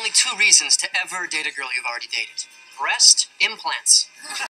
only two reasons to ever date a girl you've already dated: breast implants.